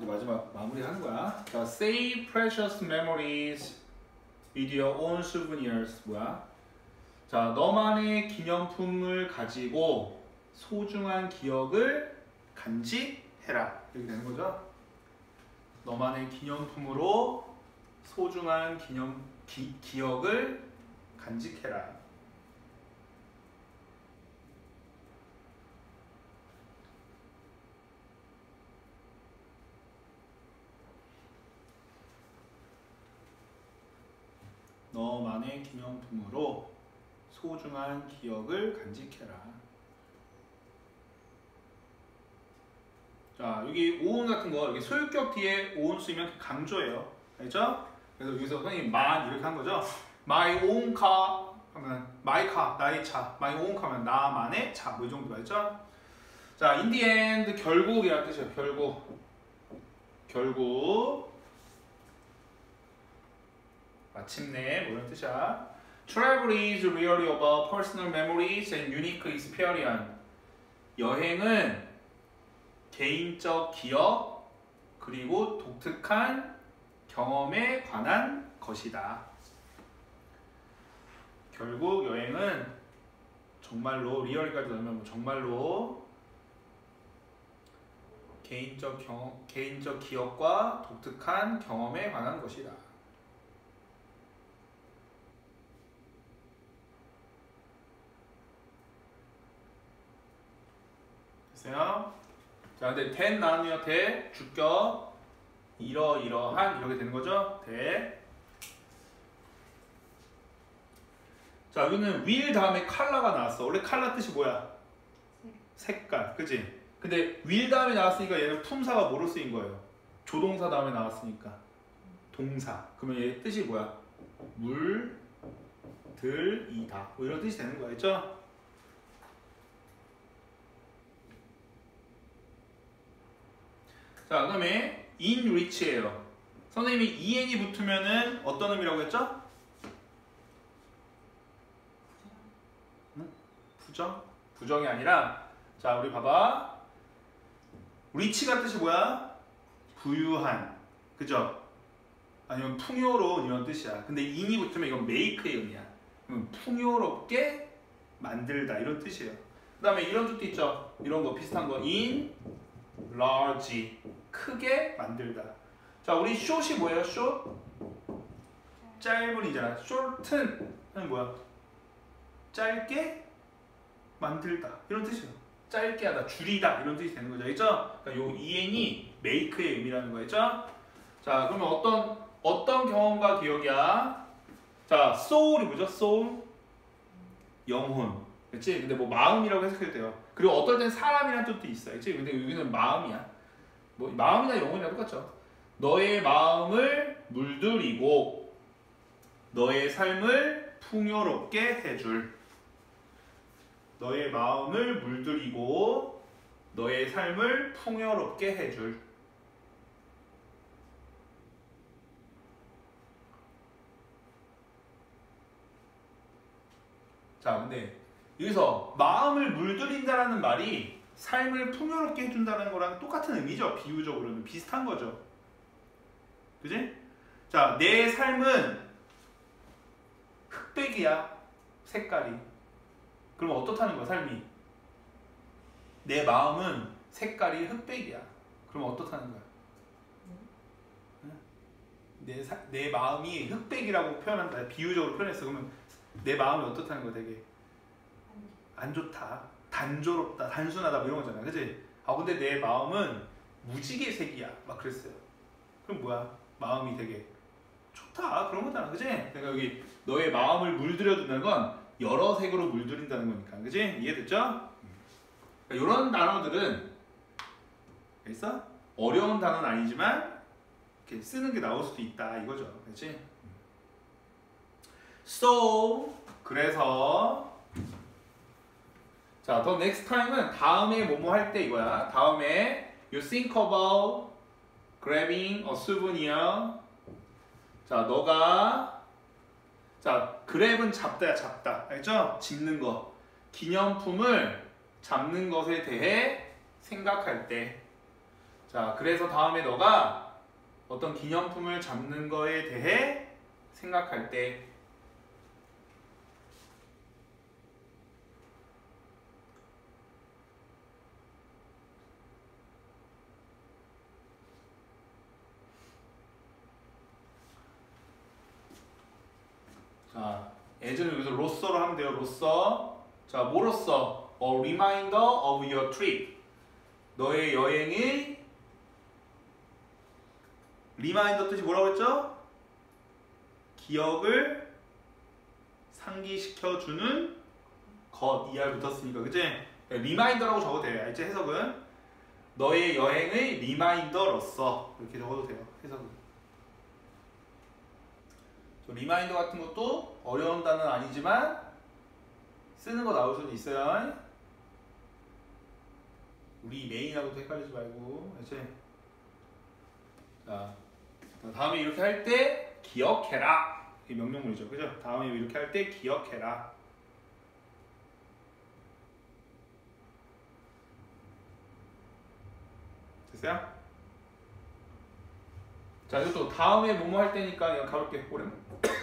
이제 마지막 마무리 하는 거야. 자, save precious memories with your own souvenirs. 뭐야? 자, 너만의 기념품을 가지고 소중한 기억을 간직해라. 이렇게 되는 거죠. 너만의 기념품으로 소중한 기억을 간직해라. 너만의 기념품으로 소중한 기억을 간직해라. 자, 여기 오은 같은 거, 여기 소유격 뒤에 오은 쓰이면 강조예요. 알죠? 그래서 여기서 선생님 만 이렇게 한 거죠. My own car 하면 my car, 나의 차. My own car 하면 나만의 차. 뭐 이 정도 알죠? 자, in the end, 결국이라는 뜻이에요. 결국. 마침내 뭐 이런 뜻이야. Travel is really about personal memories and unique experience. 여행은 개인적 기억 그리고 독특한 경험에 관한 것이다. 결국 여행은 정말로 리얼까지 넣으면 뭐 정말로 개인적 기억과 독특한 경험에 관한 것이다. 됐어요? 자, 근데 된 나왔네요. 대, 주격, 이러이러한 이렇게 되는 거죠. 대. 자, 여기는 will 다음에 컬러가 나왔어. 원래 컬러 뜻이 뭐야? 색깔, 그치? 근데 will 다음에 나왔으니까 얘는 품사가 뭐로 쓰인 거예요? 조동사 다음에 나왔으니까 동사. 그러면 얘 뜻이 뭐야? 물들이다. 뭐 이런 뜻이 되는 거겠죠? 자, 그 다음에 in rich예요. 선생님이 en이 붙으면은 어떤 의미라고 했죠? 부정? 부정이 아니라, 자, 우리 봐봐. rich가 뜻이 뭐야? 부유한, 그죠? 아니면 풍요로운 이런 뜻이야. 근데 in이 붙으면 이건 make의 의미야. 그럼 풍요롭게 만들다 이런 뜻이에요. 그 다음에 이런 뜻도 있죠? 이런 거 비슷한 거 in large, 크게 만들다. 자, 우리 short이 뭐예요? short? 짧은이잖아. shorten은 뭐야? 짧게 만들다 이런 뜻이에요. 짧게 하다, 줄이다 이런 뜻이 되는 거죠. 알죠? 그러니까 요 en이 make의 의미라는 거겠죠? 자, 그러면 어떤 경험과 기억이야? 자, soul이 뭐죠? soul? 영혼. 그렇지? 근데 뭐 마음이라고 해석해도 돼요. 그리고 어떨 땐 사람이라는 뜻도 있어요. 그렇지? 근데 여기는 마음이야. 뭐 마음이나 영혼이나 똑같죠. 너의 마음을 물들이고 너의 삶을 풍요롭게 해줄. 너의 마음을 물들이고 너의 삶을 풍요롭게 해줄. 자, 근데 여기서 마음을 물들인다라는 말이 삶을 풍요롭게 해준다는 거랑 똑같은 의미죠. 비유적으로는 비슷한 거죠. 그지? 자, 내 삶은 흑백이야. 색깔이. 그럼 어떻다는 거야, 삶이? 내 마음은 색깔이 흑백이야. 그럼 어떻다는 거야? 내 마음이 흑백이라고 표현한다. 비유적으로 표현했어. 그러면 내 마음이 어떻다는 거야, 되게? 안 좋다. 단조롭다. 단순하다. 뭐 이런 거잖아. 그치? 아, 근데 내 마음은 무지개색이야. 막 그랬어요. 그럼 뭐야? 마음이 되게 좋다. 그런 거잖아. 그치? 그러니까 여기 너의 마음을 물들여준다는 건 여러 색으로 물들인다는 거니까. 그치? 이해됐죠? 그러니까 이런 단어들은 알겠어? 어려운 단어는 아니지만 이렇게 쓰는 게 나올 수도 있다. 이거죠. 그치? So, 그래서 자, the next time은 다음에 뭐뭐 할 때 이거야. 다음에 you think about grabbing a souvenir. 자, 너가 자, grab은 잡다야, 잡다. 알죠? 집는 거. 기념품을 잡는 것에 대해 생각할 때. 자, 그래서 다음에 너가 어떤 기념품을 잡는 거에 대해 생각할 때 자, as는 여기서 로서로 하면 돼요. 로서. 자, 뭐로써? A reminder of your trip. 너의 여행의 리마인더 뜻이 뭐라고 했죠? 기억을 상기시켜주는 것. ER 붙었으니까, 그치? 리마인더라고 적어도 돼요. 알지? 해석은 너의 여행의 리마인더로서 이렇게 적어도 돼요. 해석은. 리마인더 같은 것도 어려운 단어는 아니지만 쓰는 거 나올 수도 있어요. 우리 메인하고도 헷갈리지 말고, 알지? 자, 다음에 이렇게 할 때 기억해라. 이게 명령문이죠, 그죠? 다음에 이렇게 할 때 기억해라. 됐어요? 자, 이것도 다음에 뭐뭐 할 때니까 그냥 가볍게 오랜.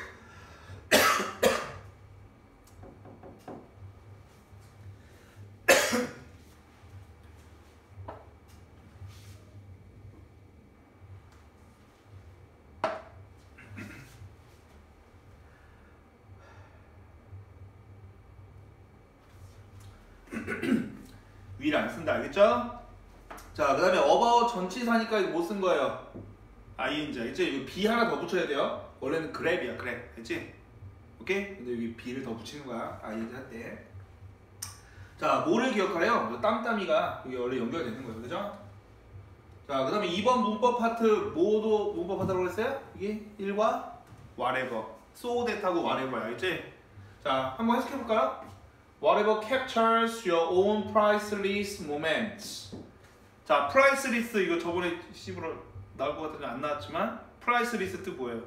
will 안 쓴다, 알겠죠? 자, 그 다음에 about 전치사니까 이거 못 쓴 거예요. ing, 알겠지? 이거 be 하나 더 붙여야 돼요. 원래는 grab이야, grab, 알겠지? 오케이? 근데 여기 be를 더 붙이는 거야, ing 할 때. 자, 뭐를 기억하래요? 땀땀이가 여기 원래 연결되는 거예요, 그죠? 자, 그 다음에 2번 문법 파트, 뭐도 문법 파트라고 했어요? 이게 1과 whatever, so that하고 whatever야, 알겠지? 자, 한번 해석해볼까요? Whatever captures your own priceless moments. 자, priceless 이거 저번에 C부로 나올 것 같은데 안 나왔지만 priceless 뜻 뭐예요?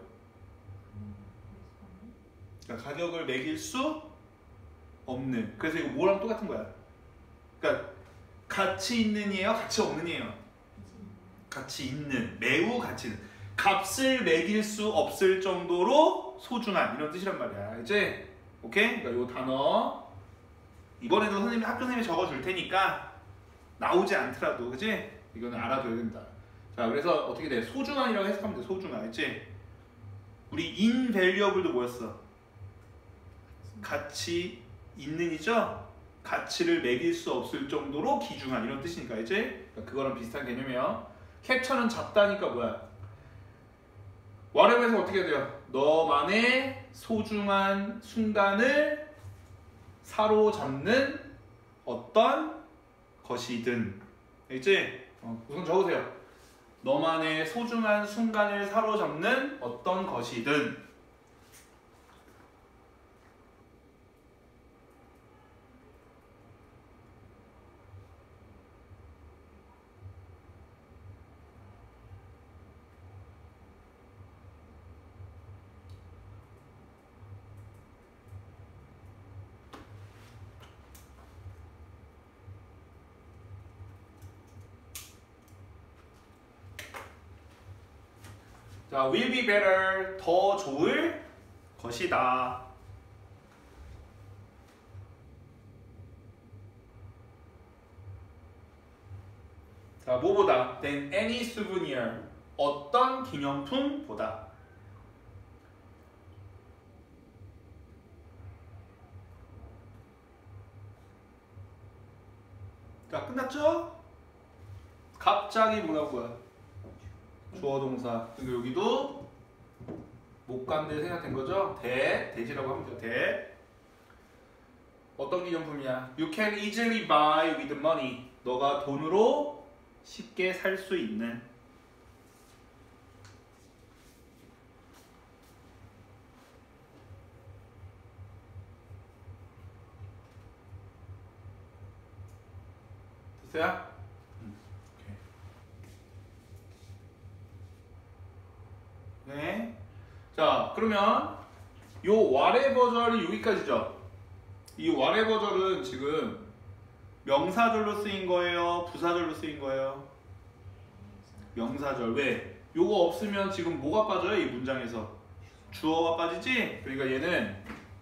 그러니까 가격을 매길 수 없는. 그래서 이거 뭐랑 똑같은 거야? 그러니까 가치 있는이에요? 가치 없는이에요? 가치 있는, 매우 가치 있는. 값을 매길 수 없을 정도로 소중한 이런 뜻이란 말이야. 알지? 오케이? 그러니까 요 단어 이번에도 선생님이 학교 선생님이 적어줄 테니까 나오지 않더라도, 그치? 이거는 알아둬야 된다. 자, 그래서 어떻게 돼? 소중한이라고 해석하면 돼. 소중한, 알지? 우리 invaluable도 뭐였어? 가치 있는이죠? 가치를 매길 수 없을 정도로 귀중한 이런 뜻이니까, 알지? 그러니까 그거랑 비슷한 개념이에요. 캡처는 잡다니까 뭐야? whatever에서 어떻게 해야 돼요? 너만의 소중한 순간을 사로잡는 어떤 것이든, 알지? 우선 적으세요. 너만의 소중한 순간을 사로잡는 어떤 것이든. 자, will be better, 더 좋을 것이다. 자, 뭐보다? than any souvenir, 어떤 기념품보다. 자, 끝났죠? 갑자기 뭐라고요? 주어 동사. 근데 여기도 목관대 생각된 거죠? 대지라고 하면 돼요. 대. 어떤 기념품이야? You can easily buy with money. 너가 돈으로 쉽게 살 수 있는. 됐어요? 네. 자, 그러면 요 whatever절이 여기까지죠. 이 whatever절은 지금 명사절로 쓰인 거예요? 부사절로 쓰인 거예요? 명사절. 왜? 요거 없으면 지금 뭐가 빠져요? 이 문장에서 주어가 빠지지? 그러니까 얘는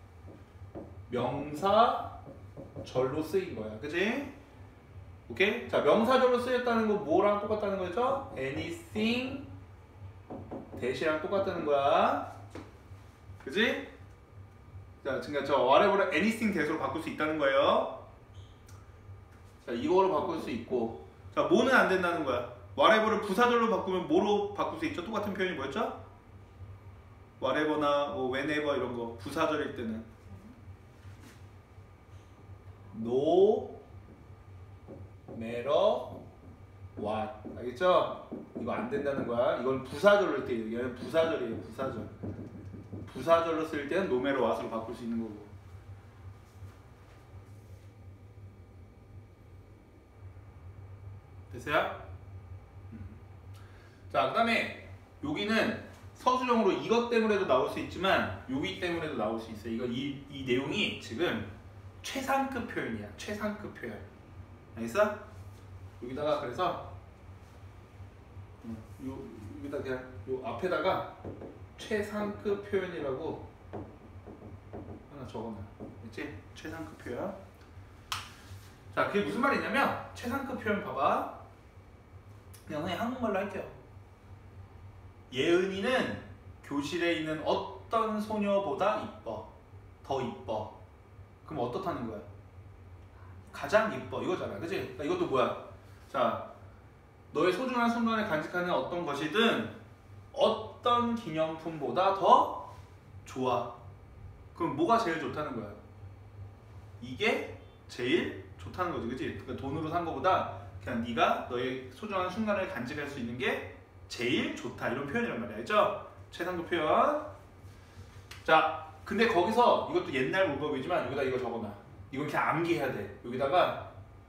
명사절로 쓰인 거야. 그치? 오케이? 자, 명사절로 쓰였다는 거 뭐랑 똑같다는 거죠? anything 대시랑 똑같다는 거야. 그치? 자, 그러니까 저 whatever를 anything 대시로 바꿀 수 있다는 거예요. 자, 이거로 바꿀 수 있고. 자, 뭐는 안 된다는 거야. whatever를 부사절로 바꾸면 뭐로 바꿀 수 있죠? 똑같은 표현이 뭐였죠? whatever나 whenever 이런 거 부사절일 때는 no matter what. 알겠죠? 이거 안 된다는 거야. 이건 부사절로 할 때, 얘는 부사절이에요. 부사절. 부사절로 쓸 때는 no matter what으로 바꿀 수 있는 거고. 됐어요? 자, 그 다음에 여기는 서술형으로 이것 때문에도 나올 수 있지만 여기 때문에도 나올 수 있어요. 이 내용이 지금 최상급 표현이야. 최상급 표현. 알겠어? 여기다가 그래서 여기다 그냥 요 앞에다가 최상급 표현이라고 하나 적어놔. 알겠지? 최상급 표현. 자, 그게 무슨 말이냐면 최상급 표현 봐봐. 그냥 한국말로 할게요. 예은이는 교실에 있는 어떤 소녀보다 이뻐. 더 이뻐. 그럼 어떻다는 거야? 가장 이뻐 이거잖아. 그치? 그러니까 이것도 뭐야? 자, 너의 소중한 순간을 간직하는 어떤 것이든 어떤 기념품보다 더 좋아. 그럼 뭐가 제일 좋다는 거야? 이게 제일 좋다는 거지. 그치? 그러니까 돈으로 산 거보다 그냥 네가 너의 소중한 순간을 간직할 수 있는 게 제일 좋다. 이런 표현이란 말이야. 알죠? 최상급 표현. 자, 근데 거기서 이것도 옛날 문법이지만 여기다 이거 적어놔. 이건 그냥 암기해야 돼. 여기다가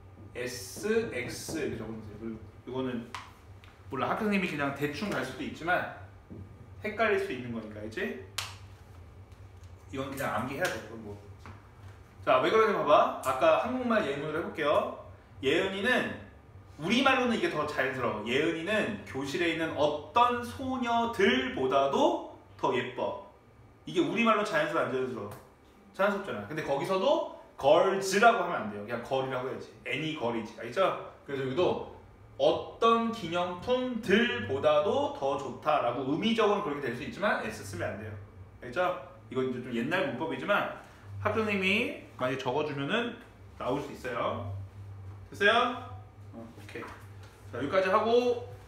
SX 이렇게 적어놓으세요. 그리고 이거는 몰라, 학교 선생님이 그냥 대충 갈 수도 있지만 헷갈릴 수 있는 거니까. 알지? 이건 그냥 암기해야 돼. 이건 뭐. 자, 왜 그러는지 봐봐. 아까 한국말 예문으로 해볼게요. 예은이는, 우리말로는 이게 더 자연스러워. 예은이는 교실에 있는 어떤 소녀들보다도 더 예뻐. 이게 우리말로 자연스러워, 안 자연스러워? 자연스럽잖아. 근데 거기서도 걸즈라고 하면 안 돼요. 그냥 걸이라고 해야지. any 걸이지. 알죠? 그래서 여기도 어떤 기념품들보다도 더 좋다라고 의미적으로는 그렇게 될 수 있지만 S 쓰면 안 돼요. 알죠? 이건 이제 좀 옛날 문법이지만 학교 선생님이 많이 적어주면은 나올 수 있어요. 됐어요? 오케이. 자, 여기까지 하고